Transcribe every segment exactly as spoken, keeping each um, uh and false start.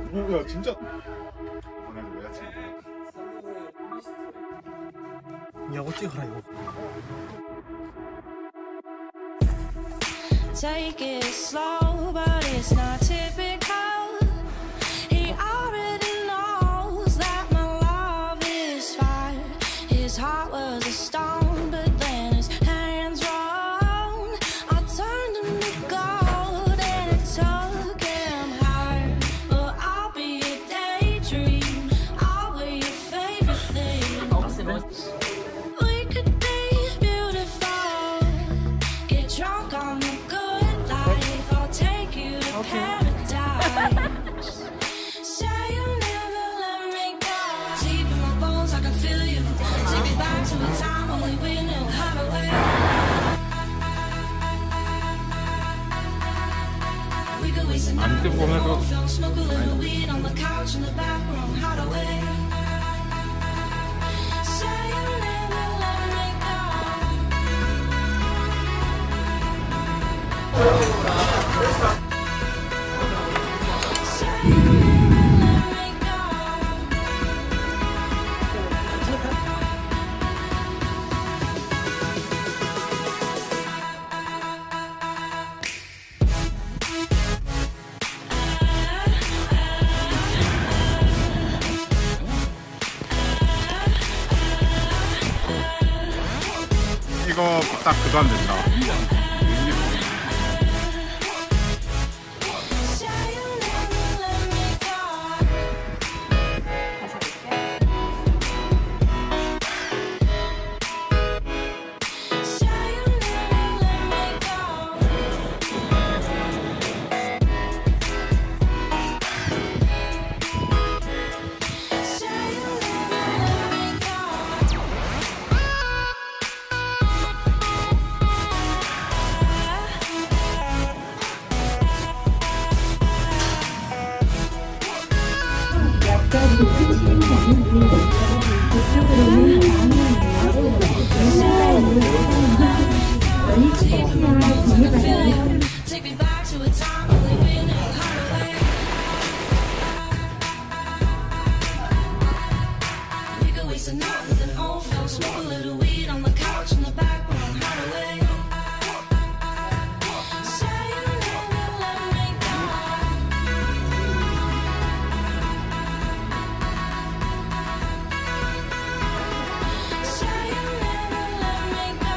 야 진짜 이번에는 내가 찍어. 야구 찍어라 이거. Take it slow, but it's not typical. He already knows that my love is fire. His heart was a stone, but then his hands rolled. I turned him to gold and it took him higher. But I'll be a daydream. I'll be your favorite thing. We could be beautiful. Get drunk on the good life. I'll take you to paradise. Say you'll never let me go. Deep in my bones, I can feel you. Take me back to a time only we knew how to wait. We could waste a night with an old film, smoke a little weed on the couch in the back room. How to wait. Say you'll never let me go. 이거 딱 그거 안 된다. Take me back to a time only we knew how to wait. We could waste a night with an old film, smoke a little weed on the couch in the back room. How to wait. Say you'll never let me go. Say you'll never let me go.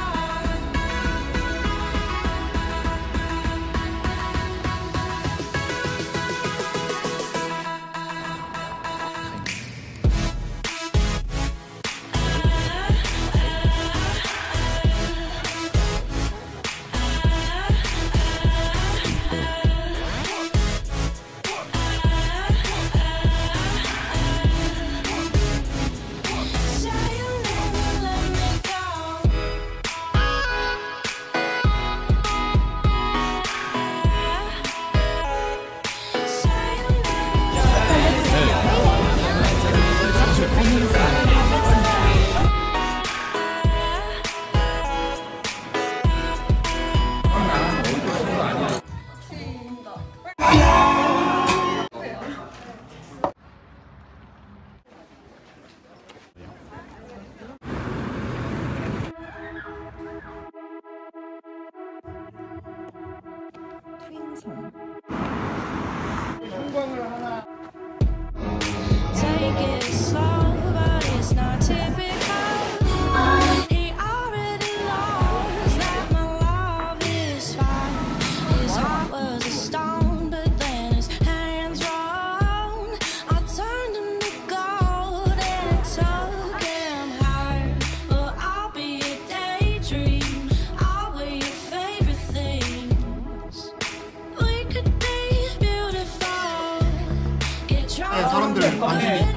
Take it slow, but it's not typical. He already knows that my love is fire. His heart was a stone, but then his hands rolled. I turned him to gold and it took him higher. But I'll be a daydream. I'll be your favorite things. We could be beautiful. Get drunk. 사람들 많이